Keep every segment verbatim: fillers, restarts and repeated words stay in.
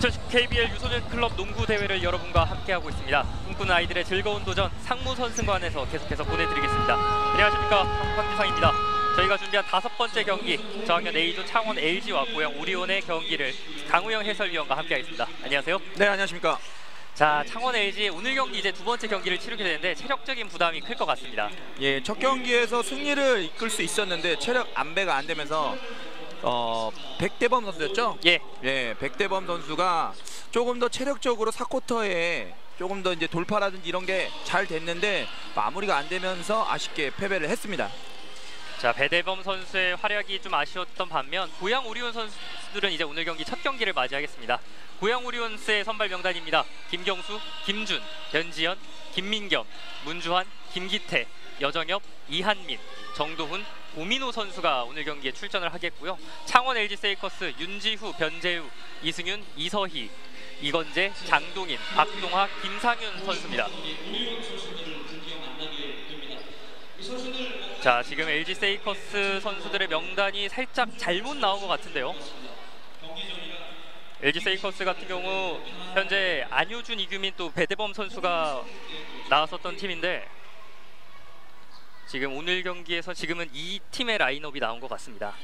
이천십구 케이비엘 유소년 클럽 농구 대회를 여러분과 함께하고 있습니다. 꿈꾸는 아이들의 즐거운 도전 상무선승관에서 계속해서 보내드리겠습니다. 안녕하십니까, 황지상입니다. 저희가 준비한 다섯 번째 경기, 저학년 에이조 창원 엘지와 고양 오리온의 경기를 강우영 해설위원과 함께하겠습니다. 안녕하세요. 네, 안녕하십니까. 자, 창원 엘지 오늘 경기 이제 두 번째 경기를 치르게 되는데 체력적인 부담이 클 것 같습니다. 예, 첫 경기에서 승리를 이끌 수 있었는데 체력 안배가 안 되면서 어, 백대범 선수였죠? 예. 예, 백대범 선수가 조금 더 체력적으로 사 쿼터에 조금 더 이제 돌파라든지 이런 게 잘 됐는데 마무리가 안 되면서 아쉽게 패배를 했습니다. 자, 배대범 선수의 활약이 좀 아쉬웠던 반면 고양 오리온 선수들은 이제 오늘 경기 첫 경기를 맞이하겠습니다. 고양 오리온스의 선발 명단입니다. 김경수, 김준, 변지현, 김민겸, 문주환, 김기태, 여정엽, 이한민, 정도훈, 오민호 선수가 오늘 경기에 출전을 하겠고요. 창원 엘지 세이커스 윤지후, 변재우, 이승윤, 이서희, 이건재, 장동인, 박동화, 김상윤 선수입니다. 자, 지금 엘지 세이커스 선수들의 명단이 살짝 잘못 나온 것 같은데요. 엘지 세이커스 같은 경우 현재 안효준, 이규민, 또 배대범 선수가 나왔었던 팀인데 지금 오늘 경기에서 지금은 이 팀의 라인업이 나온 것 같습니다.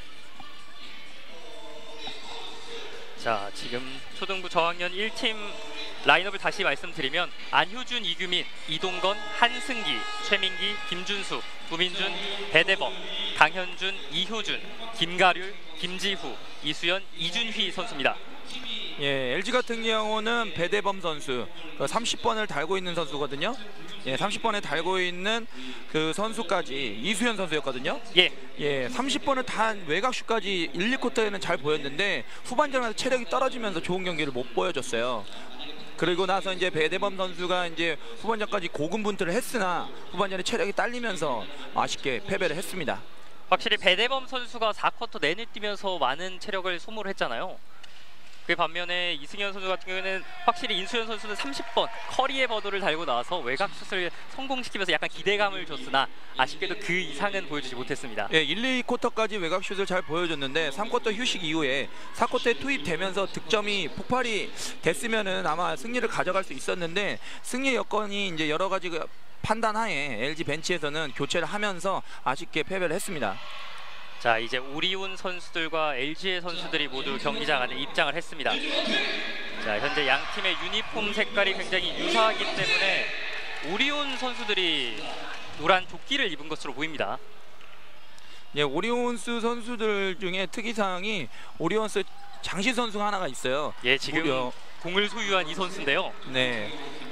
자, 지금 초등부 저학년 일 팀 라인업을 다시 말씀드리면 안효준, 이규민, 이동건, 한승기, 최민기, 김준수, 구민준, 배대범, 강현준, 이효준, 김가률, 김지후, 이수연, 이준휘 선수입니다. 예, 엘지 같은 경우는 배대범 선수 삼십 번을 달고 있는 선수거든요. 예, 삼십 번에 달고 있는 그 선수까지 이수연 선수였거든요. 예. 예, 삼십 번을 단 외곽슛까지 일, 이 쿼터에는 잘 보였는데 후반전에서 체력이 떨어지면서 좋은 경기를 못 보여줬어요. 그리고 나서 이제 배대범 선수가 이제 후반전까지 고군분투를 했으나 후반전에 체력이 딸리면서 아쉽게 패배를 했습니다. 확실히 배대범 선수가 사 쿼터 내내 뛰면서 많은 체력을 소모를 했잖아요. 그 반면에 이승현 선수 같은 경우에는 확실히 인수현 선수는 삼십 번 커리의 버도를 달고 나와서 외곽슛을 성공시키면서 약간 기대감을 줬으나 아쉽게도 그 이상은 보여주지 못했습니다. 예, 일, 이 쿼터까지 외곽슛을 잘 보여줬는데 삼 쿼터 휴식 이후에 사 쿼터에 투입되면서 득점이 폭발이 됐으면은 아마 승리를 가져갈 수 있었는데 승리 여건이 이제 여러 가지 판단하에 엘지 벤치에서는 교체를 하면서 아쉽게 패배를 했습니다. 자, 이제 오리온 선수들과 엘지의 선수들이 모두 경기장 안에 입장을 했습니다. 자, 현재 양 팀의 유니폼 색깔이 굉장히 유사하기 때문에 오리온 선수들이 노란 조끼를 입은 것으로 보입니다. 예, 오리온스 선수들 중에 특이사항이 오리온스 장시 선수가 하나가 있어요. 예, 지금 무려... 공을 소유한 이 선수인데요. 네.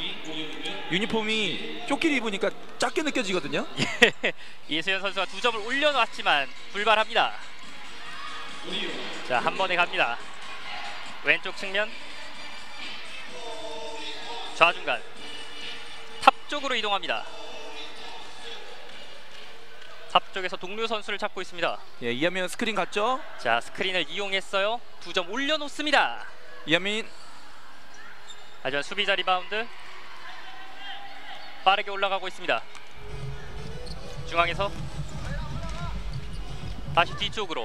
유니폼이 조끼를 입으니까 작게 느껴지거든요. 예, 이수연 선수가 두 점을 올려놨지만 불발합니다. 자, 한 번에 갑니다. 왼쪽 측면 좌중간 탑 쪽으로 이동합니다. 탑 쪽에서 동료 선수를 찾고 있습니다. 예, 이한민 스크린 갔죠? 자, 스크린을 이용했어요. 두 점 올려놓습니다. 이한민. 하지만 수비자 리바운드 빠르게 올라가고 있습니다. 중앙에서 다시 뒤쪽으로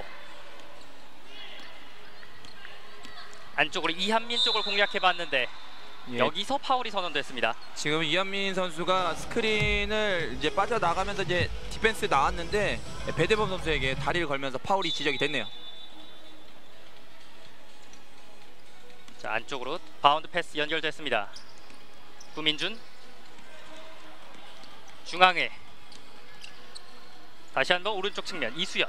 안쪽으로 이한민 쪽을 공략해봤는데 예. 여기서 파울이 선언됐습니다. 지금 이한민 선수가 스크린을 이제 빠져나가면서 이제 디펜스 나왔는데 배대범 선수에게 다리를 걸면서 파울이 지적이 됐네요. 자, 안쪽으로 바운드 패스 연결됐습니다. 구민준 중앙에 다시 한번 오른쪽 측면 이수연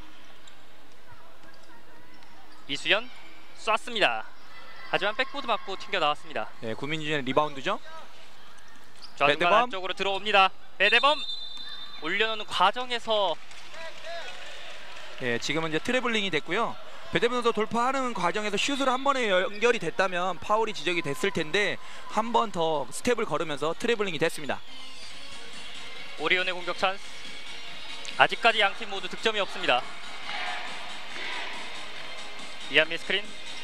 이수연 쐈습니다. 하지만 백보드 맞고 튕겨 나왔습니다. 네, 구민준의 리바운드죠. 좌중간 안쪽으로 들어옵니다. 배대범 올려놓는 과정에서 예, 지금은 이제 트래블링이 됐고요. 배대범 선수 돌파하는 과정에서 슛으로 한 번에 연결이 됐다면 파울이 지적이 됐을 텐데 한 번 더 스텝을 걸으면서 트래블링이 됐습니다. 오리온의 공격 찬스. 아직까지 양팀 모두 득점이 없습니다. 이한민 스크린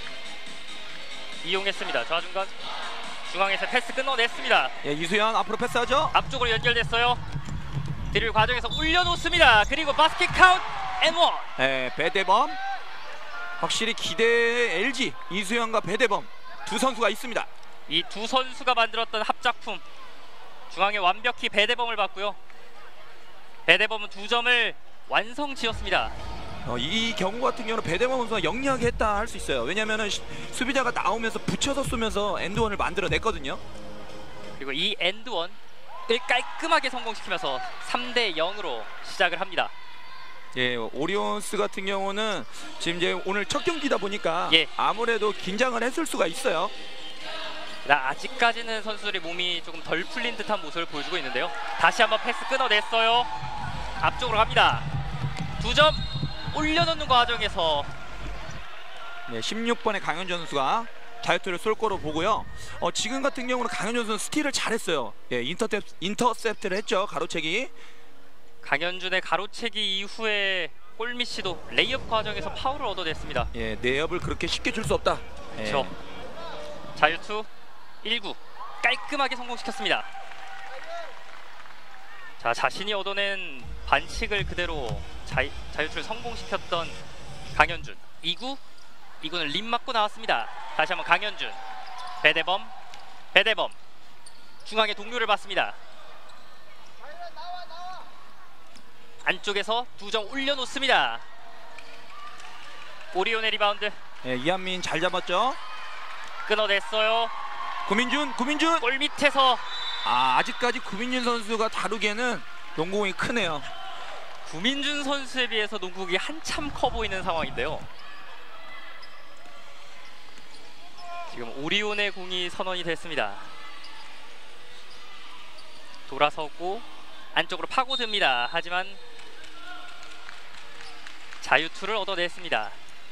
이용했습니다. 좌중간 중앙에서 패스 끊어냈습니다. 예, 이수연 앞으로 패스하죠. 앞쪽으로 연결됐어요. 드릴 과정에서 올려놓습니다. 그리고 바스켓 카운트 앤 원. 예, 배대범 확실히 기대의 엘지 이수연과 배대범 두 선수가 있습니다. 이 두 선수가 만들었던 합작품, 중앙에 완벽히 배대범을 봤고요. 배대범은 두 점을 완성 지었습니다. 어, 이 경우 같은 경우는 배대범 선수가 영리하게 했다 할 수 있어요. 왜냐면은 시- 수비자가 나오면서 붙여서 쏘면서 엔드원을 만들어냈거든요. 그리고 이 엔드원을 깔끔하게 성공시키면서 삼 대 영으로 시작을 합니다. 예, 오리온스 같은 경우는 지금 이제 오늘 첫 경기다 보니까 예. 아무래도 긴장을 했을 수가 있어요. 나 아직까지는 선수들의 몸이 조금 덜 풀린 듯한 모습을 보여주고 있는데요. 다시 한번 패스 끊어냈어요. 앞쪽으로 갑니다. 두 점 올려놓는 과정에서 네, 십육 번의 강현준 선수가 자유투를 쏠 거로 보고요. 어, 지금 같은 경우는 강현준 선수 스틸을 잘했어요. 예, 인터셉, 인터셉트를 했죠. 가로채기. 강현준의 가로채기 이후에 골미시도 레이업 과정에서 파울을 얻어냈습니다. 예, 내업을 그렇게 쉽게 줄 수 없다. 예. 그렇죠. 자유투 일 구 깔끔하게 성공시켰습니다. 자, 자신이 얻어낸 반칙을 그대로 자유, 자유투를 성공시켰던 강현준. 이 구 이 구는 림 맞고 나왔습니다. 다시 한번 강현준. 배대범 배대범 중앙에 동료를 봤습니다. 안쪽에서 두 점 올려놓습니다. 오리온의 리바운드 예, 이한민 잘 잡았죠. 끊어냈어요. 구민준, 구민준. 골 밑에서 아, 아직까지 구민준 선수가 다루기에는 농구공이 크네요. 구민준 선수에 비해서 농구공이 한참 커 보이는 상황인데요. 지금 오리온의 공이 선언이 됐습니다. 돌아서고 안쪽으로 파고듭니다. 하지만 자유투를 얻어냈습니다.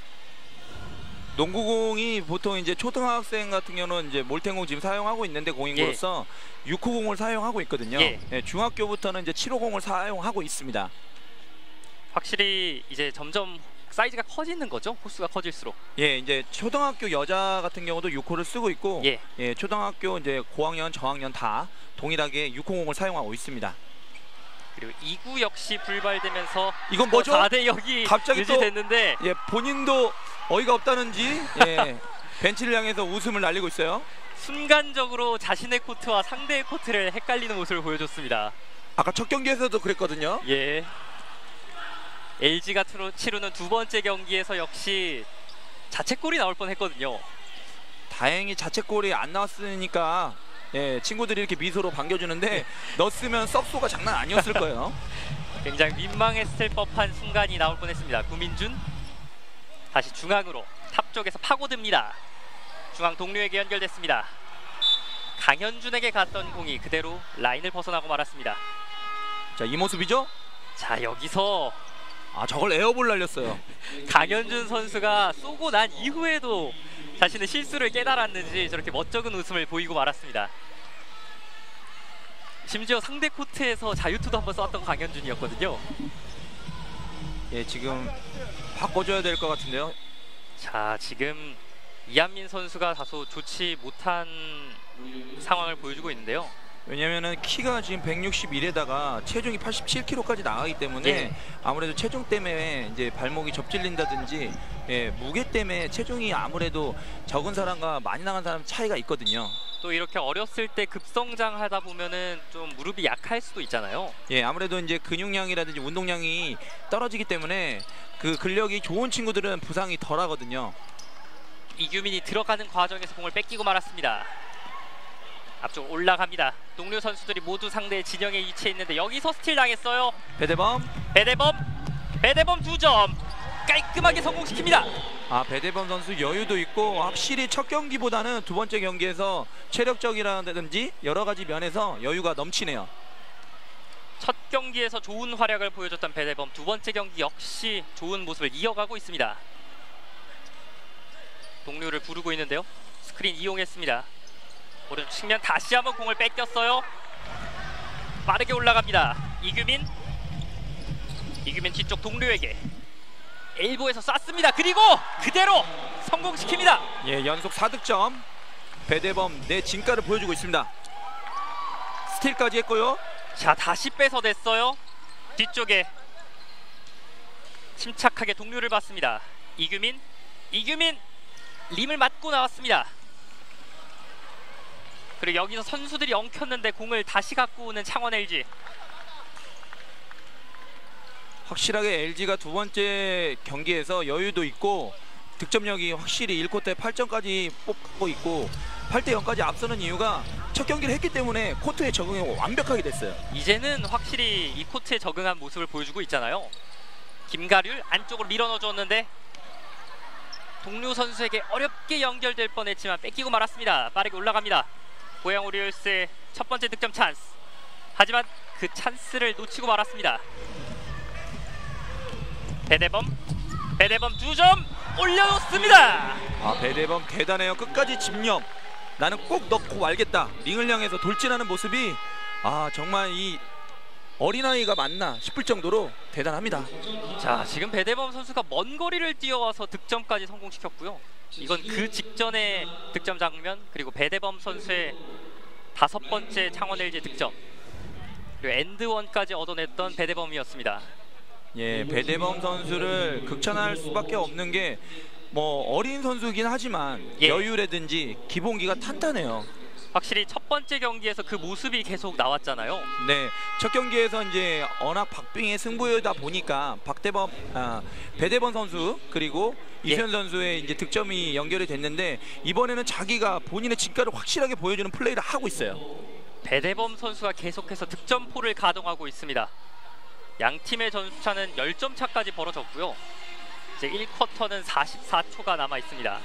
농구공이 보통 이제 초등학생 같은 경우는 이제 몰탱공 지금 사용하고 있는데 공인으로서 예. 육 호공을 사용하고 있거든요. 예. 예, 중학교부터는 이제 칠 호공을 사용하고 있습니다. 확실히 이제 점점 사이즈가 커지는 거죠. 호수가 커질수록. 예, 이제 초등학교 여자 같은 경우도 육 호를 쓰고 있고 예. 예, 초등학교 이제 고학년, 저학년 다 동일하게 육 호공을 사용하고 있습니다. 그리고 이 구 역시 불발되면서 이건 뭐죠? 사 대 영이 갑자기 또 유지됐는데 예, 본인도 어이가 없다는지 예, 벤치를 향해서 웃음을 날리고 있어요. 순간적으로 자신의 코트와 상대의 코트를 헷갈리는 모습을 보여줬습니다. 아까 첫 경기에서도 그랬거든요. 예. 엘지가 치르는 두 번째 경기에서 역시 자책골이 나올 뻔했거든요. 다행히 자책골이 안 나왔으니까 예, 친구들이 이렇게 미소로 반겨주는데 넣었으면 썩소가 장난 아니었을 거예요. 굉장히 민망했을 법한 순간이 나올 뻔했습니다. 구민준 다시 중앙으로 탑 쪽에서 파고듭니다. 중앙 동료에게 연결됐습니다. 강현준에게 갔던 공이 그대로 라인을 벗어나고 말았습니다. 자, 이 모습이죠? 자, 여기서 아, 저걸 에어볼 날렸어요. 강현준 선수가 쏘고 난 이후에도 자신의 실수를 깨달았는지 저렇게 멋쩍은 웃음을 보이고 말았습니다. 심지어 상대 코트에서 자유투도 한번 쐈던 강현준이었거든요. 예, 지금 바꿔줘야 될 것 같은데요. 자, 지금 이한민 선수가 다소 좋지 못한 상황을 보여주고 있는데요. 왜냐면은 키가 지금 백육십일에다가 체중이 팔십칠 킬로그램까지 나가기 때문에 예. 아무래도 체중 때문에 이제 발목이 접질린다든지 예, 무게 때문에 체중이 아무래도 적은 사람과 많이 나간 사람 차이가 있거든요. 또 이렇게 어렸을 때 급성장하다 보면은 좀 무릎이 약할 수도 있잖아요. 예, 아무래도 이제 근육량이라든지 운동량이 떨어지기 때문에 그 근력이 좋은 친구들은 부상이 덜하거든요. 이규민이 들어가는 과정에서 공을 뺏기고 말았습니다. 앞쪽 올라갑니다. 동료 선수들이 모두 상대의 진영에 위치해 있는데 여기서 스틸 당했어요. 배대범. 배대범 배대범 두 점 깔끔하게 성공시킵니다. 아, 배대범 선수 여유도 있고 확실히 첫 경기보다는 두 번째 경기에서 체력적이라든지 여러 가지 면에서 여유가 넘치네요. 첫 경기에서 좋은 활약을 보여줬던 배대범, 두 번째 경기 역시 좋은 모습을 이어가고 있습니다. 동료를 부르고 있는데요. 스크린 이용했습니다. 오른쪽 측면 다시 한번 공을 뺏겼어요. 빠르게 올라갑니다. 이규민 이규민 뒤쪽 동료에게 엘보에서 쐈습니다. 그리고 그대로 성공시킵니다. 예, 연속 사 득점. 배대범 내 진가를 보여주고 있습니다. 스틸까지 했고요. 자, 다시 뺏어냈어요. 뒤쪽에 침착하게 동료를 봤습니다. 이규민 이규민 림을 맞고 나왔습니다. 그리고 여기서 선수들이 엉켰는데 공을 다시 갖고 오는 창원 엘지. 확실하게 엘지가 두 번째 경기에서 여유도 있고 득점력이 확실히 일 쿼터에 팔 점까지 뽑고 있고 팔 대 영까지 앞서는 이유가 첫 경기를 했기 때문에 코트에 적응이 완벽하게 됐어요. 이제는 확실히 이 코트에 적응한 모습을 보여주고 있잖아요. 김가률 안쪽으로 밀어넣어줬는데 동료 선수에게 어렵게 연결될 뻔했지만 뺏기고 말았습니다. 빠르게 올라갑니다. 고양 오리올스의 첫 번째 득점 찬스. 하지만 그 찬스를 놓치고 말았습니다. 배대범, 배대범 두 점 올려놓습니다. 아, 배대범 대단해요. 끝까지 집념. 나는 꼭 넣고 말겠다. 링을 향해서 돌진하는 모습이 아 정말 이 어린아이가 맞나 싶을 정도로 대단합니다. 자, 지금 배대범 선수가 먼 거리를 뛰어와서 득점까지 성공시켰고요. 이건 그 직전의 득점 장면, 그리고 배대범 선수의 다섯 번째 창원 엘지 득점, 그리고 엔드원까지 얻어냈던 배대범이었습니다. 예, 배대범 선수를 극찬할 수밖에 없는 게 뭐 어린 선수긴 하지만 예. 여유라든지 기본기가 탄탄해요. 확실히 첫 번째 경기에서 그 모습이 계속 나왔잖아요. 네, 첫 경기에서 이제 워낙 박빙의 승부다 보니까 박대범, 아, 배대범 선수 그리고 예. 이수현 선수의 이제 득점이 연결이 됐는데 이번에는 자기가 본인의 진가를 확실하게 보여주는 플레이를 하고 있어요. 배대범 선수가 계속해서 득점포를 가동하고 있습니다. 양 팀의 점수차는 십 점 차까지 벌어졌고요. 이제 일 쿼터는 사십사 초가 남아 있습니다.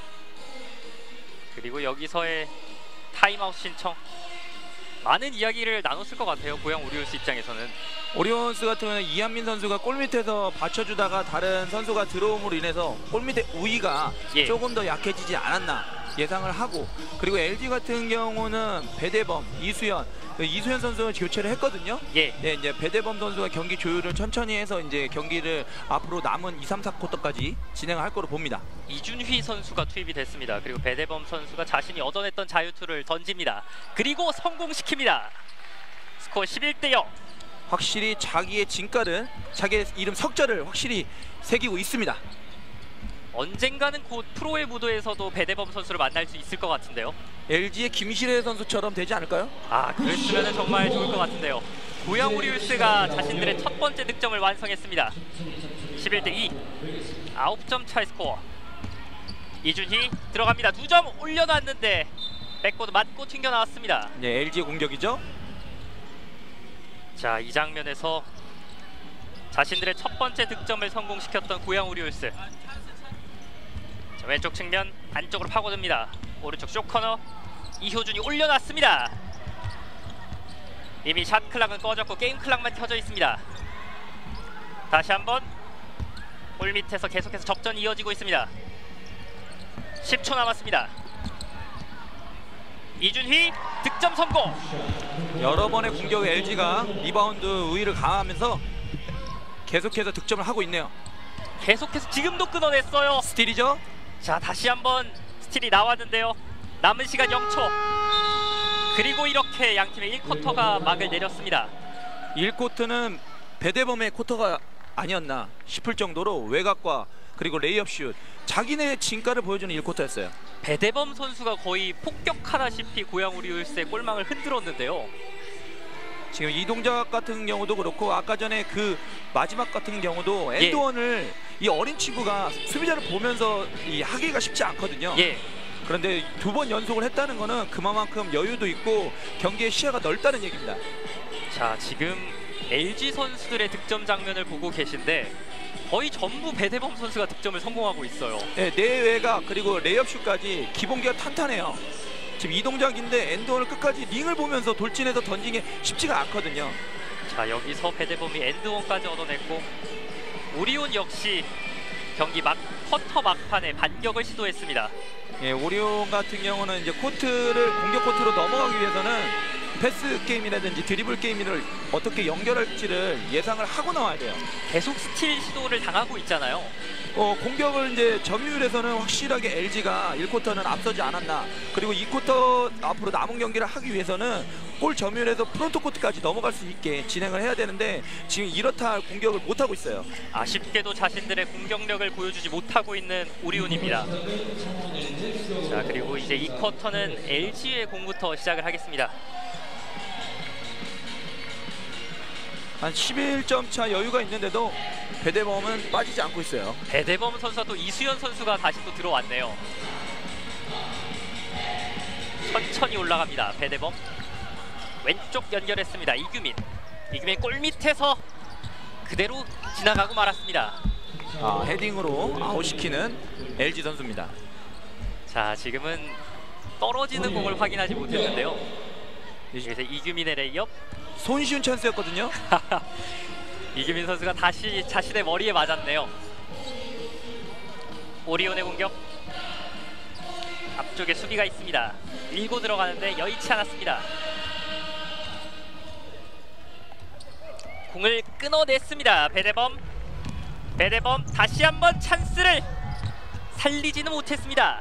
그리고 여기서의 타임아웃 신청, 많은 이야기를 나눴을 것 같아요. 고양 오리올스 입장에서는. 오리온스 같은 경우는 이한민 선수가 골밑에서 받쳐주다가 다른 선수가 들어옴으로 인해서 골밑의 우위가 예. 조금 더 약해지지 않았나 예상을 하고, 그리고 엘지 같은 경우는 배대범, 이수현, 이수현 선수는 교체를 했거든요. 예. 네, 이제 배대범 선수가 경기 조율을 천천히 해서 이제 경기를 앞으로 남은 이, 삼, 사 쿼터까지 진행할 거로 봅니다. 이준휘 선수가 투입이 됐습니다. 그리고 배대범 선수가 자신이 얻어냈던 자유투를 던집니다. 그리고 성공시킵니다. 스코어 십일 대 영. 확실히 자기의 진가를, 자기의 이름 석자를 확실히 새기고 있습니다. 언젠가는 곧 프로의 무도에서도 배대범 선수를 만날 수 있을 것 같은데요. 엘지의 김시래 선수처럼 되지 않을까요? 아, 그랬으면 정말 좋을 것 같은데요. 고양 오리올스가 자신들의 첫 번째 득점을 완성했습니다. 십일 대 이. 아홉 점 차의 스코어. 이준희 들어갑니다. 두 점 올려놨는데 백보드 맞고 튕겨 나왔습니다. 네, 엘지의 공격이죠. 자, 이 장면에서 자신들의 첫 번째 득점을 성공시켰던 고양 오리올스. 자, 왼쪽 측면 안쪽으로 파고듭니다. 오른쪽 쇼커너 이효준이 올려놨습니다. 이미 샷 클락은 꺼졌고 게임 클락만 켜져 있습니다. 다시 한번 골 밑에서 계속해서 접전이 이어지고 있습니다. 십 초 남았습니다. 이준희 득점 성공. 여러 번의 공격에 엘지가 리바운드 우위를 강화하면서 계속해서 득점을 하고 있네요. 계속해서 지금도 끊어냈어요. 스틸이죠. 자, 다시 한번 스틸이 나왔는데요. 남은 시간 영 초. 그리고 이렇게 양팀의 일 쿼터가 막을 내렸습니다. 일 쿼터는 배대범의 쿼터가 아니었나 싶을 정도로 외곽과 그리고 레이업 슛, 자기네 진가를 보여주는 일 쿼터였어요. 배대범 선수가 거의 폭격하다시피 고양 오리올스의 골망을 흔들었는데요. 지금 이 동작 같은 경우도 그렇고 아까 전에 그 마지막 같은 경우도 예. 엔드원을 이 어린 친구가 수비자를 보면서 이 하기가 쉽지 않거든요. 예. 그런데 두 번 연속을 했다는 거는 그만큼 여유도 있고 경기의 시야가 넓다는 얘기입니다. 자, 지금 엘지 선수들의 득점 장면을 보고 계신데 거의 전부 배대범 선수가 득점을 성공하고 있어요. 네, 내외곽 그리고 레이업슛까지 기본기가 탄탄해요. 지금 이 동작인데 엔드원을 끝까지 링을 보면서 돌진해서 던지기 쉽지가 않거든요. 자, 여기서 배대범이 엔드원까지 얻어냈고 오리온 역시 경기 막 쿼터 막판에 반격을 시도했습니다. 예, 오리온 같은 경우는 이제 코트를 공격 코트로 넘어가기 위해서는 패스 게임이라든지 드리블 게임을 어떻게 연결할지를 예상을 하고 나와야 돼요. 계속 스틸 시도를 당하고 있잖아요. 어, 공격을 이제 점유율에서는 확실하게 엘지가 일 쿼터는 앞서지 않았나. 그리고 이 쿼터 앞으로 남은 경기를 하기 위해서는 골 점유율에서 프론트 코트까지 넘어갈 수 있게 진행을 해야 되는데 지금 이렇다 할 공격을 못하고 있어요. 아쉽게도 자신들의 공격력을 보여주지 못하고 있는 오리온입니다. 자, 그리고 이제 이 쿼터는 엘지의 공부터 시작을 하겠습니다. 한 십일 점 차 여유가 있는데도 배대범은 빠지지 않고 있어요. 배대범 선수와 또 이수연 선수가 다시 또 들어왔네요. 천천히 올라갑니다. 배대범 왼쪽 연결했습니다. 이규민 이규민 골 밑에서 그대로 지나가고 말았습니다. 아, 헤딩으로 아웃시키는 엘지 선수입니다. 자, 지금은 떨어지는 공을 확인하지 못했는데요. 여기서 이규민의 레이업. 손쉬운 찬스였거든요. 이규민 선수가 다시 자신의 머리에 맞았네요. 오리온의 공격. 앞쪽에 수비가 있습니다. 밀고 들어가는데 여의치 않았습니다. 공을 끊어냈습니다. 배대범. 배대범 다시 한번 찬스를 살리지는 못했습니다.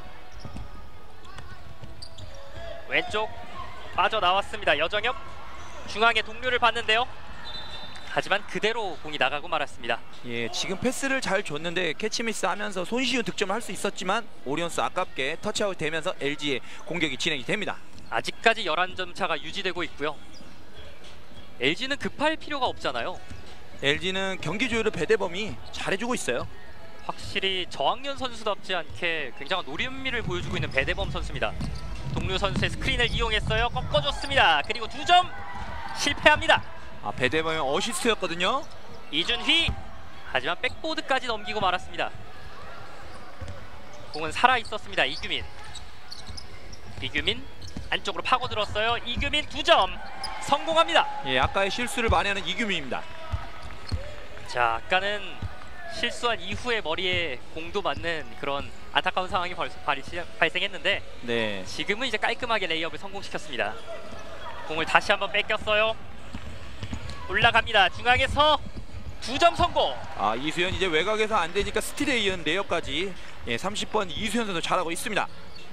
왼쪽 빠져나왔습니다. 여정엽 중앙에 동료를 봤는데요. 하지만 그대로 공이 나가고 말았습니다. 예, 지금 패스를 잘 줬는데 캐치미스 하면서 손쉬운 득점을 할 수 있었지만 오리온스 아깝게 터치아웃 되면서 엘지의 공격이 진행이 됩니다. 아직까지 열한 점 차가 유지되고 있고요. 엘지는 급할 필요가 없잖아요. 엘지는 경기 조율을 배대범이 잘해주고 있어요. 확실히 저학년 선수답지 않게 굉장한 노련미를 보여주고 있는 배대범 선수입니다. 동료 선수의 스크린을 이용했어요. 꺾어줬습니다. 그리고 두 점 실패합니다. 아, 배대범의 어시스트였거든요. 이준휘 하지만 백보드까지 넘기고 말았습니다. 공은 살아있었습니다. 이규민 이규민 안쪽으로 파고들었어요. 이규민 두 점 성공합니다. 예, 아까의 실수를 만회하는 이규민입니다. 자, 아까는 실수한 이후에 머리에 공도 맞는 그런 안타까운 상황이 벌써 발생했는데 네. 지금은 이제 깔끔하게 레이업을 성공시켰습니다. 공을 다시 한번 뺏겼어요. 올라갑니다. 중앙에서 두 점 성공. 아, 이수연 이제 외곽에서 안 되니까 스틸에 이은 레이업까지 예, 삼십 번 이수연 선수 잘하고 있습니다.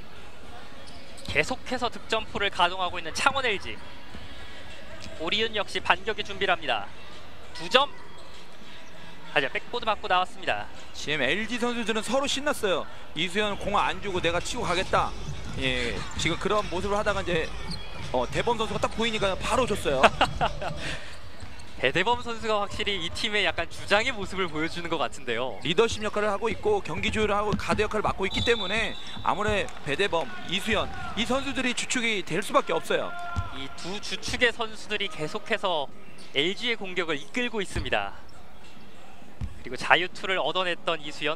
계속해서 득점포를 가동하고 있는 창원 엘지. 오리온 역시 반격의 준비를 합니다. 두 점. 하지만 백보드 맞고 나왔습니다. 지금 엘지 선수들은 서로 신났어요. 이수연 공 안 주고 내가 치고 가겠다. 예, 지금 그런 모습을 하다가 이제 어, 대범 선수가 딱 보이니까 바로 줬어요. 배대범 선수가 확실히 이 팀의 약간 주장의 모습을 보여주는 것 같은데요. 리더십 역할을 하고 있고 경기 조율을 하고 가드 역할을 맡고 있기 때문에 아무래도 배대범, 이수연 이 선수들이 주축이 될 수밖에 없어요. 이 두 주축의 선수들이 계속해서 엘지의 공격을 이끌고 있습니다. 그리고 자유투를 얻어냈던 이수연.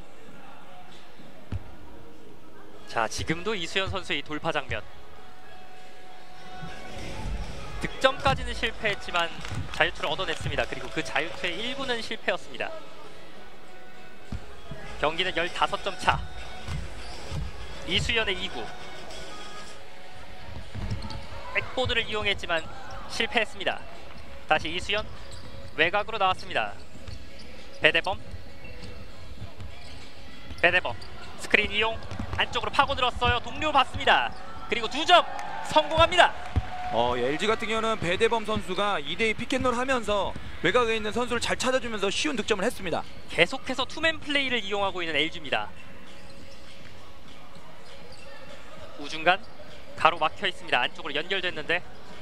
자, 지금도 이수연 선수의 돌파 장면. 득점까지는 실패했지만 자유투를 얻어냈습니다. 그리고 그 자유투의 일부는 실패였습니다. 경기는 열다섯 점 차. 이수연의 이 구. 백보드를 이용했지만 실패했습니다. 다시 이수연 외곽으로 나왔습니다. 배대범 배대범 스크린 이용 안쪽으로 파고들었어요. 동료 봤습니다. 그리고 두 점 성공합니다. 어, 엘지 같은 경우는 배대범 선수가 이 대 이 피켓롤 하면서 외곽에 있는 선수를 잘 찾아주면서 쉬운 득점을 했습니다. 계속해서 투맨 플레이를 이용하고 있는 엘지입니다. 우중간 가로 막혀 있습니다. 안쪽으로 연결됐는데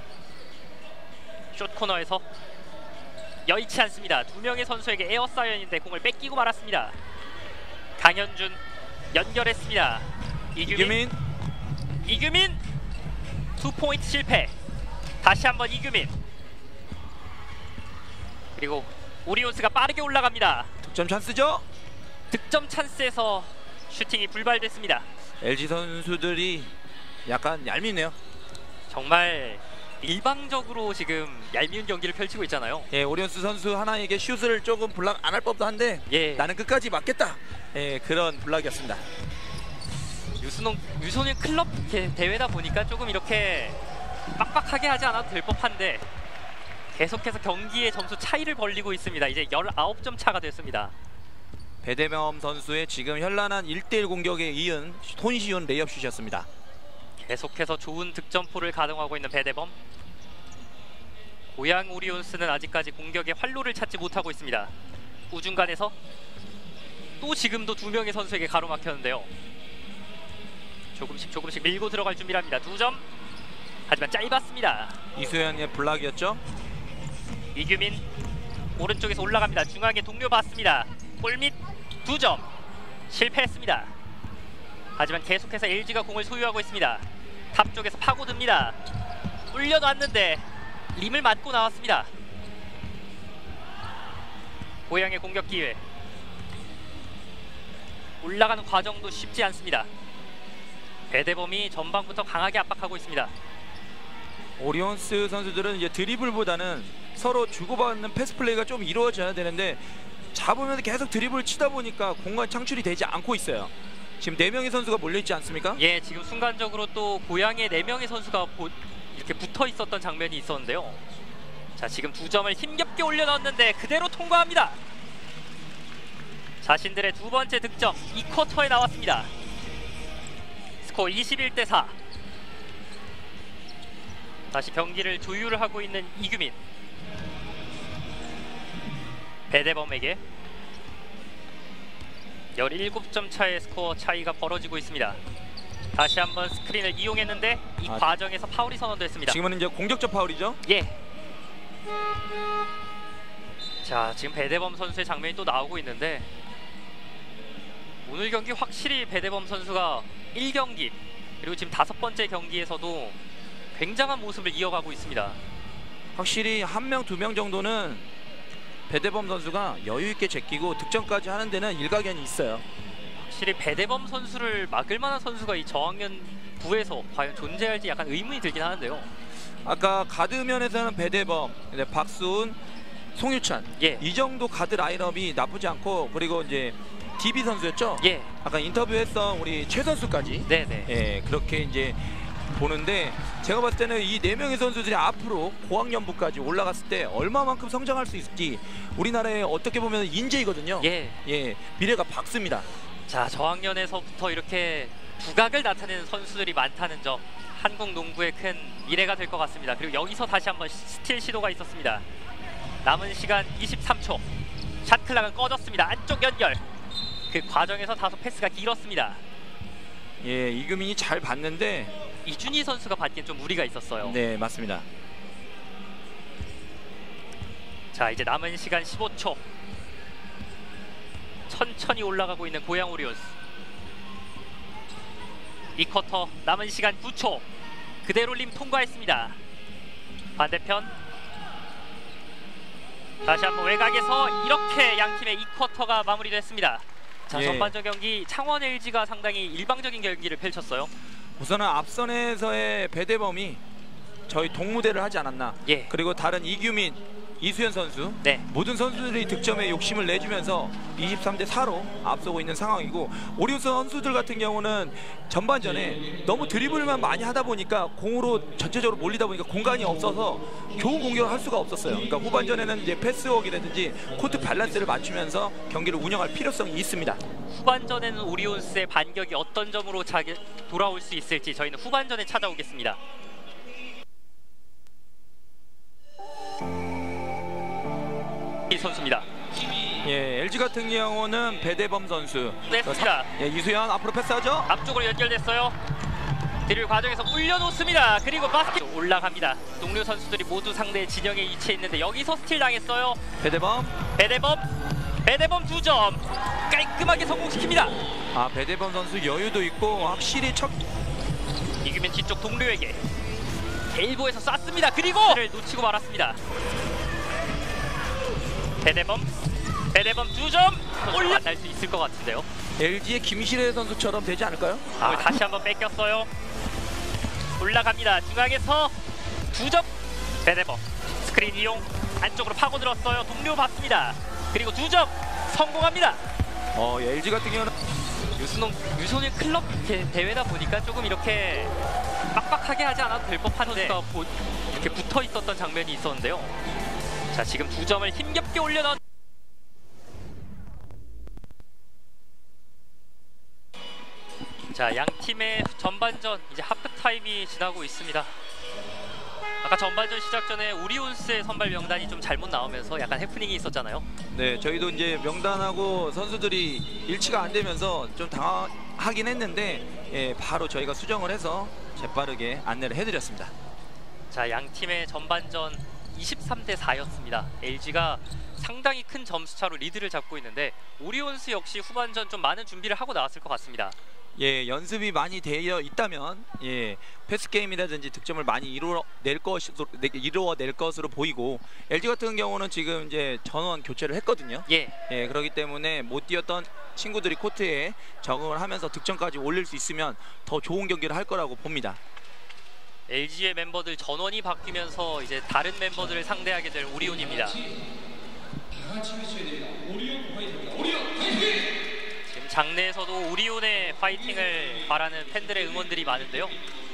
숏 코너에서 여의치 않습니다. 두 명의 선수에게 에어사이언인데 공을 뺏기고 말았습니다. 강현준 연결했습니다. 이규민 이규민 이규민 투 포인트 실패. 다시 한번 이규민. 그리고 오리온스가 빠르게 올라갑니다. 득점 찬스죠? 득점 찬스에서 슈팅이 불발됐습니다. 엘지 선수들이 약간 얄밉네요. 정말 일방적으로 지금 얄미운 경기를 펼치고 있잖아요. 예, 오리온스 선수 하나에게 슛을 조금 블락 안 할 법도 한데 예. 나는 끝까지 맞겠다. 예, 그런 블락이었습니다. 유소년, 유소년 클럽 대- 대회다 보니까 조금 이렇게 빡빡하게 하지 않아도 될 법한데 계속해서 경기의 점수 차이를 벌리고 있습니다. 이제 열아홉 점 차가 됐습니다. 배대범 선수의 지금 현란한 일 대 일 공격에 이은 손쉬운 레이업 슛이었습니다. 계속해서 좋은 득점포를 가동하고 있는 배대범. 고양 오리온스는 아직까지 공격의 활로를 찾지 못하고 있습니다. 우중간에서 또 지금도 두 명의 선수에게 가로막혔는데요. 조금씩 조금씩 밀고 들어갈 준비를 합니다. 두 점. 하지만 짧았습니다. 이수현의 블락이었죠. 이규민 오른쪽에서 올라갑니다. 중앙에 동료 봤습니다. 골밑 두 점. 실패했습니다. 하지만 계속해서 엘지가 공을 소유하고 있습니다. 탑 쪽에서 파고듭니다. 올려놨는데 림을 맞고 나왔습니다. 고양의 공격 기회. 올라가는 과정도 쉽지 않습니다. 배대범이 전방부터 강하게 압박하고 있습니다. 오리온스 선수들은 이제 드리블보다는 서로 주고받는 패스 플레이가 좀 이루어져야 되는데 잡으면서 계속 드리블을 치다 보니까 공간 창출이 되지 않고 있어요. 지금 네 명의 선수가 몰려있지 않습니까? 예, 지금 순간적으로 또 고양의 네 명의 선수가 보, 이렇게 붙어 있었던 장면이 있었는데요. 자, 지금 두 점을 힘겹게 올려넣었는데 그대로 통과합니다. 자신들의 두 번째 득점 이 쿼터에 나왔습니다. 스코어 이십일 대 사. 다시 경기를 조율을 하고 있는 이규민. 배대범에게 열일곱 점 차의 스코어 차이가 벌어지고 있습니다. 다시 한번 스크린을 이용했는데 이 아, 과정에서 파울이 선언됐습니다. 지금은 이제 공격적 파울이죠? 예. 자, 지금 배대범 선수의 장면이 또 나오고 있는데 오늘 경기 확실히 배대범 선수가 일 경기 그리고 지금 다섯 번째 경기에서도 굉장한 모습을 이어가고 있습니다. 확실히 한 명, 두 명 정도는 배대범 선수가 여유 있게 제끼고 득점까지 하는 데는 일가견이 있어요. 확실히 배대범 선수를 막을 만한 선수가 이 저학년 부에서 과연 존재할지 약간 의문이 들긴 하는데요. 아까 가드 면에서는 배대범, 박수훈, 송유찬 예. 이 정도 가드 라인업이 나쁘지 않고 그리고 이제 디비 선수였죠? 예. 아까 인터뷰했던 우리 최 선수까지 네네. 예, 그렇게 이제 보는데 제가 봤을 때는 이 네 명의 선수들이 앞으로 고학년부까지 올라갔을 때 얼마만큼 성장할 수 있을지 우리나라의 어떻게 보면 인재이거든요. 예. 예, 미래가 밝습니다. 자, 저학년에서부터 이렇게 두각을 나타내는 선수들이 많다는 점 한국 농구의 큰 미래가 될 것 같습니다. 그리고 여기서 다시 한번 스틸 시도가 있었습니다. 남은 시간 이십삼 초. 샷클락은 꺼졌습니다. 안쪽 연결. 그 과정에서 다소 패스가 길었습니다. 예, 이규민이 잘 봤는데 이준희 선수가 받기엔 좀 무리가 있었어요. 네, 맞습니다. 자, 이제 남은 시간 십오 초. 천천히 올라가고 있는 고양 오리온스. 이 쿼터 남은 시간 구 초. 그대로 림 통과했습니다. 반대편 다시 한번 외곽에서 이렇게 양팀의 이 쿼터가 마무리됐습니다. 자, 예. 전반적 경기 창원 엘지가 상당히 일방적인 경기를 펼쳤어요. 우선은 앞선에서의 배대범이 저희 동무대를 하지 않았나. 예. 그리고 다른 이규민, 이수현 선수 네. 모든 선수들이 득점에 욕심을 내주면서 이십삼 대 사로 앞서고 있는 상황이고 오리온스 선수들 같은 경우는 전반전에 너무 드리블만 많이 하다 보니까 공으로 전체적으로 몰리다 보니까 공간이 없어서 좋은 공격을 할 수가 없었어요. 그러니까 후반전에는 이제 패스워크라든지 코트 밸런스를 맞추면서 경기를 운영할 필요성이 있습니다. 후반전에는 오리온스의 반격이 어떤 점으로 자기 돌아올 수 있을지 저희는 후반전에 찾아오겠습니다. 이 선수입니다. 예, 엘지 같은 경우는 배대범 선수. 됐습니다. 예, 이수현 앞으로 패스하죠. 앞쪽으로 연결됐어요. 드릴 과정에서 올려놓습니다. 그리고 바스켓 올라갑니다. 동료 선수들이 모두 상대의 진영에 위치해 있는데 여기서 스틸 당했어요. 배대범. 배대범 배대범 두 점 깔끔하게 성공시킵니다. 아, 배대범 선수 여유도 있고 확실히 첫 이기면 뒤쪽 동료에게 엘보에서 쐈습니다. 그리고 를 놓치고 말았습니다. 배대범 배대범 두 점 올려 만날 수 있을 것 같은데요. 엘지의 김시래 선수처럼 되지 않을까요? 아, 다시 한번 뺏겼어요. 올라갑니다. 중앙에서 두 점. 배대범 스크린 이용 안쪽으로 파고들었어요. 동료 봤습니다. 그리고 두 점 성공합니다. 어, 엘지 같은 경우는 유수농 유소년 클럽 대, 대회다 보니까 조금 이렇게 빡빡하게 하지 않아도 될 법한데 이렇게 붙어 있었던 장면이 있었는데요. 자, 지금 두 점을 힘겹게 올려넣은 자, 양 팀의 전반전 이제 하프 타임이 지나고 있습니다. 아까 전반전 시작 전에 오리온스의 선발 명단이 좀 잘못 나오면서 약간 해프닝이 있었잖아요. 네, 저희도 이제 명단하고 선수들이 일치가 안 되면서 좀 당황하긴 했는데 예, 바로 저희가 수정을 해서 재빠르게 안내를 해드렸습니다. 자, 양 팀의 전반전 이십삼 대 사였습니다. 엘지가 상당히 큰 점수차로 리드를 잡고 있는데 오리온스 역시 후반전 좀 많은 준비를 하고 나왔을 것 같습니다. 예, 연습이 많이 되어 있다면 예, 패스 게임이라든지 득점을 많이 이루어낼 것으로 이루어낼 것으로 보이고 엘지 같은 경우는 지금 이제 전원 교체를 했거든요. 예. 예, 그렇기 때문에 못 뛰었던 친구들이 코트에 적응을 하면서 득점까지 올릴 수 있으면 더 좋은 경기를 할 거라고 봅니다. 엘지의 멤버들 전원이 바뀌면서 이제 다른 멤버들을 상대하게 될 오리온입니다. 지금 장내에서도 오리온의 파이팅을 바라는 팬들의 응원들이 많은데요.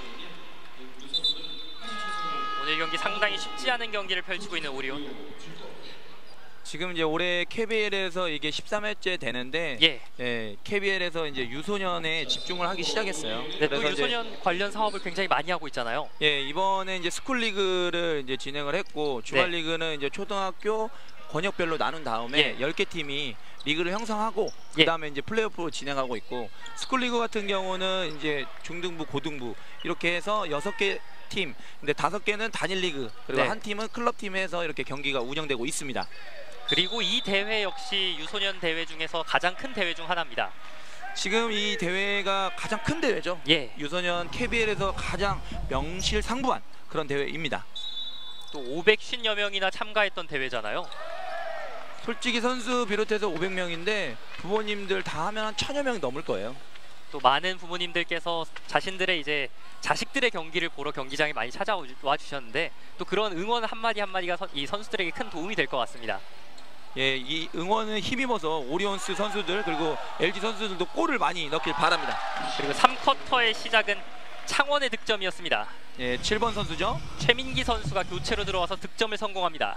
오늘 경기 상당히 쉽지 않은 경기를 펼치고 있는 오리온. 지금 이제 올해 케이비엘에서 이게 십삼 회째 되는데 예. 예, 케이비엘에서 이제 유소년에 집중을 하기 시작했어요. 네, 또 그래서 유소년 이제, 관련 사업을 굉장히 많이 하고 있잖아요. 예, 이번에 이제 스쿨 리그를 이제 진행을 했고 주말 네. 리그는 이제 초등학교 권역별로 나눈 다음에 예. 열 개 팀이 리그를 형성하고 예. 그다음에 이제 플레이오프로 진행하고 있고 스쿨 리그 같은 경우는 이제 중등부, 고등부 이렇게 해서 여섯 개 팀, 근데 다섯 개는 단일 리그 그리고 네. 한 팀은 클럽 팀에서 이렇게 경기가 운영되고 있습니다. 그리고 이 대회 역시 유소년 대회 중에서 가장 큰 대회 중 하나입니다. 지금 이 대회가 가장 큰 대회죠. 예. 유소년 케이비엘에서 가장 명실상부한 그런 대회입니다. 또 오백오십여 명이나 참가했던 대회잖아요. 솔직히 선수 비롯해서 오백 명인데 부모님들 다 하면 한 천여 명이 넘을 거예요. 또 많은 부모님들께서 자신들의 이제 자식들의 경기를 보러 경기장에 많이 찾아와 주셨는데 또 그런 응원 한마디 한마디가 선, 이 선수들에게 큰 도움이 될 것 같습니다. 예, 이 응원을 힘입어서 오리온스 선수들 그리고 엘지 선수들도 골을 많이 넣길 바랍니다. 그리고 삼 쿼터의 시작은 창원의 득점이었습니다. 예, 칠 번 선수죠. 최민기 선수가 교체로 들어와서 득점을 성공합니다.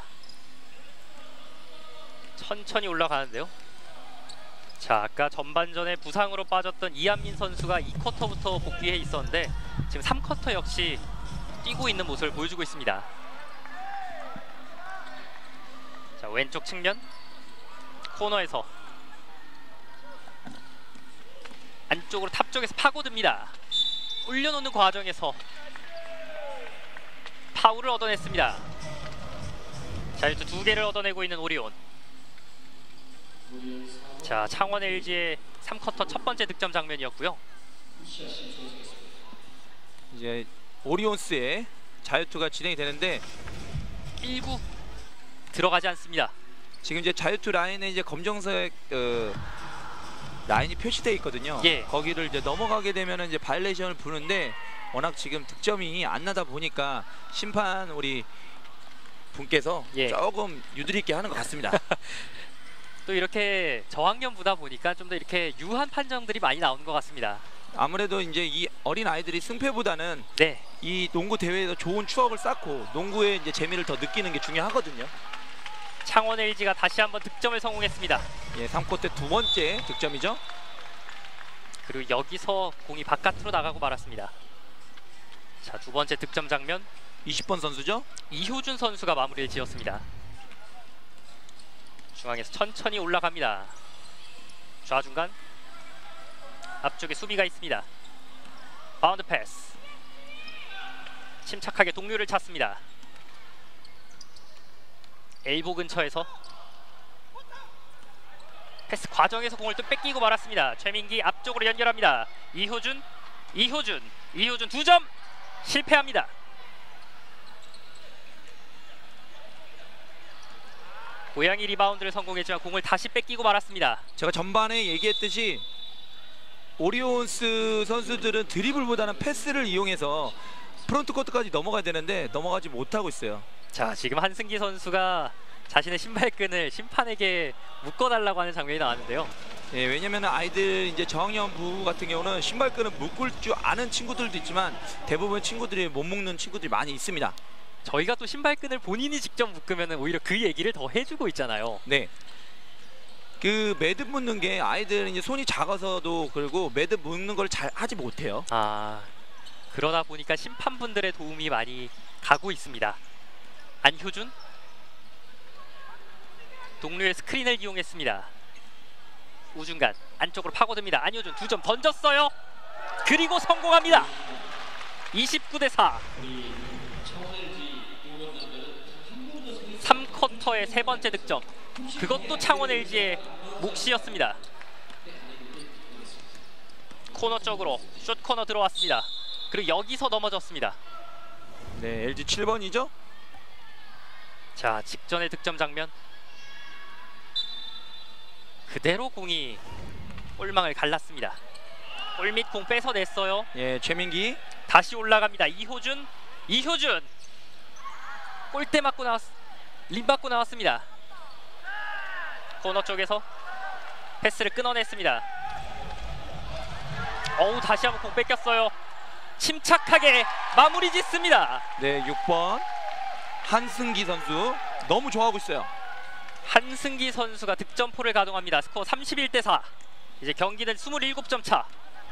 천천히 올라가는데요. 자, 아까 전반전에 부상으로 빠졌던 이한민 선수가 이 쿼터부터 복귀해 있었는데 지금 삼 쿼터 역시 뛰고 있는 모습을 보여주고 있습니다. 자, 왼쪽 측면 코너에서 안쪽으로 탑 쪽에서 파고듭니다. 올려놓는 과정에서 파울을 얻어냈습니다. 자유투 두 개를 얻어내고 있는 오리온. 자, 창원 엘지의 삼 쿼터 첫 번째 득점 장면이었고요. 이제 오리온스의 자유투가 진행이 되는데 일 구 들어가지 않습니다. 지금 이제 자유투 라인에 이제 검정색 어, 라인이 표시되어 있거든요. 예. 거기를 이제 넘어가게 되면 이제 바이올레이션을 부는데 워낙 지금 득점이 안 나다 보니까 심판 우리 분께서 예. 조금 유도리 있게 하는 것 같습니다. 또 이렇게 저학년부다 보니까 좀 더 이렇게 유한 판정들이 많이 나오는 것 같습니다. 아무래도 이제 이 어린 아이들이 승패보다는 네. 이 농구 대회에서 좋은 추억을 쌓고 농구의 이제 재미를 더 느끼는 게 중요하거든요. 창원 엘지가 다시 한번 득점을 성공했습니다. 예, 삼 쿼터 두 번째 득점이죠. 그리고 여기서 공이 바깥으로 나가고 말았습니다. 자, 두 번째 득점 장면 이십 번 선수죠. 이효준 선수가 마무리를 지었습니다. 중앙에서 천천히 올라갑니다. 좌중간 앞쪽에 수비가 있습니다. 바운드 패스. 침착하게 동료를 찾습니다. 엘보 근처에서 패스 과정에서 공을 또 뺏기고 말았습니다. 최민기 앞쪽으로 연결합니다. 이효준, 이효준, 이효준 두 점 실패합니다. 고양이 리바운드를 성공했지만 공을 다시 뺏기고 말았습니다. 제가 전반에 얘기했듯이 오리온스 선수들은 드리블보다는 패스를 이용해서 프론트 코트까지 넘어가야 되는데 넘어가지 못하고 있어요. 자, 지금 한승기 선수가 자신의 신발끈을 심판에게 묶어달라고 하는 장면이 나왔는데요. 예, 왜냐면 아이들 이제 저학년 부부 같은 경우는 신발끈을 묶을 줄 아는 친구들도 있지만 대부분 친구들이 못 묶는 친구들이 많이 있습니다. 저희가 또 신발끈을 본인이 직접 묶으면 오히려 그 얘기를 더 해주고 있잖아요. 네. 그 매듭 묶는 게 아이들은 이제 손이 작아서도 그리고 매듭 묶는 걸 잘 하지 못해요. 아, 그러다 보니까 심판분들의 도움이 많이 가고 있습니다. 안효준 동료의 스크린을 이용했습니다. 우중간 안쪽으로 파고듭니다. 안효준 두 점 던졌어요. 그리고 성공합니다. 이십구 대 사. 삼 쿼터의 세 번째 득점. 그것도 창원 엘지의 몫이었습니다. 코너 쪽으로 숏 코너 들어왔습니다. 그리고 여기서 넘어졌습니다. 네, 엘지 칠 번이죠? 자, 직전의 득점 장면. 그대로 공이 골망을 갈랐습니다. 골밑 공 뺏어냈어요. 예, 최민기 다시 올라갑니다. 이효준, 이효준 골대 맞고 나왔, 림 맞고 나왔습니다. 코너 쪽에서 패스를 끊어냈습니다. 어우, 다시 한번 공 뺏겼어요. 침착하게 마무리 짓습니다. 네, 육 번 한승기 선수 너무 좋아하고 있어요. 한승기 선수가 득점포를 가동합니다. 스코어 삼십일 대 사. 이제 경기는 이십칠 점 차.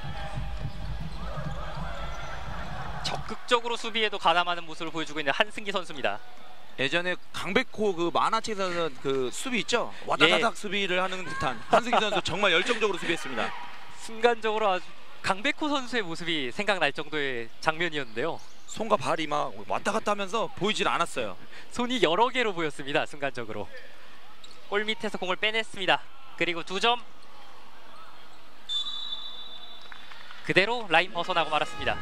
적극적으로 수비에도 가담하는 모습을 보여주고 있는 한승기 선수입니다. 예전에 강백호 그 만화책에서 그 수비 있죠? 와다다닥 예. 수비를 하는 듯한 한승기 선수 정말 열정적으로 수비했습니다. 순간적으로 아주 강백호 선수의 모습이 생각날 정도의 장면이었는데요. 손과 발이 막 왔다 갔다 하면서 보이질 않았어요. 손이 여러 개로 보였습니다. 순간적으로. 골 밑에서 공을 빼냈습니다. 그리고 두 점. 그대로 라인 벗어나고 말았습니다.